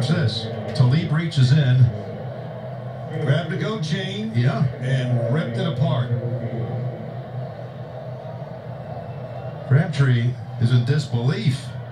Watch this. Talib reaches in. Grabbed a goat chain. Yeah. And ripped it apart. Crabtree is in disbelief.